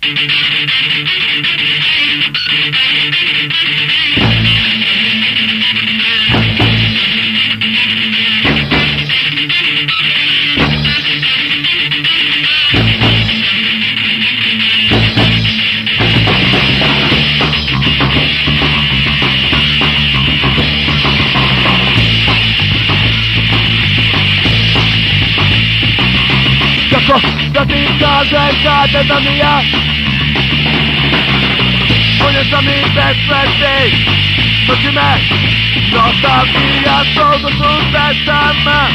Dotyka, że żaden zamija. Uniosami bezpecznej Chodzimy, nostalgia są do cudze sama.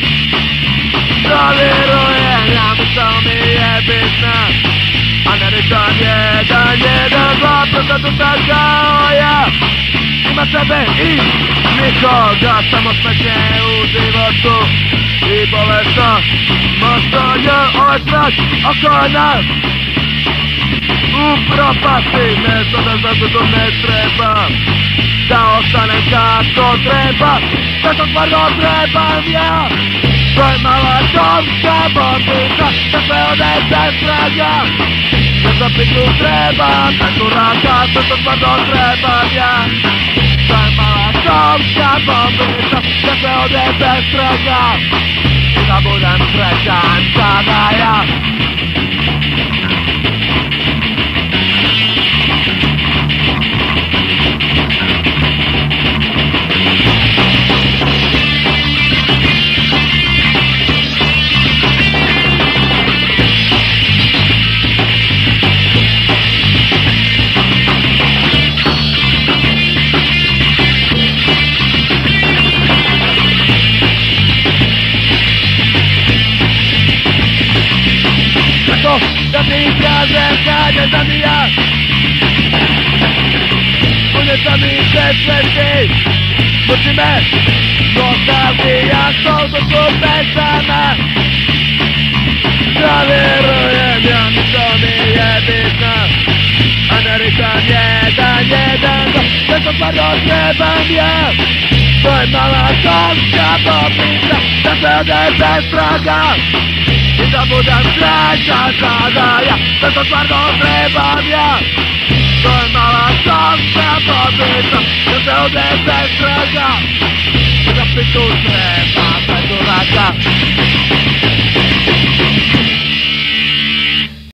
Tolerujemy, co mi jebitna. Ameryka 1,2% taka ja. Nie ma sebe i nikogo. Samotnie używotu i bolesno. Mocno nie ostrać oko nas. Upropastujmy, co nas za dużo nie trzeba. Da ostane kako treba. Da to twardo trebam ja. To mała cząstka botyka. Da se odejdę straga. Da zapytu treba. Naturalka, to twardo trebam ja. To mała cząstka botyka. Da se odejdę straga. I zabudem srećanka da ja. Dotyka, że wsadzie zabija. Uniosami bezpecznej Musimy nostalgia są to super sama. Tolerujemy, co mi jebitna. Ameryka 1,2% to twardo trebam ja. To jest mała cząstka popita. Naprawdę bez straga. I zabudam strajka zadaja. To twardo trebam ja. To jest mała cząstka popita. Naprawdę bez straga. I zapytu treba bez duraka.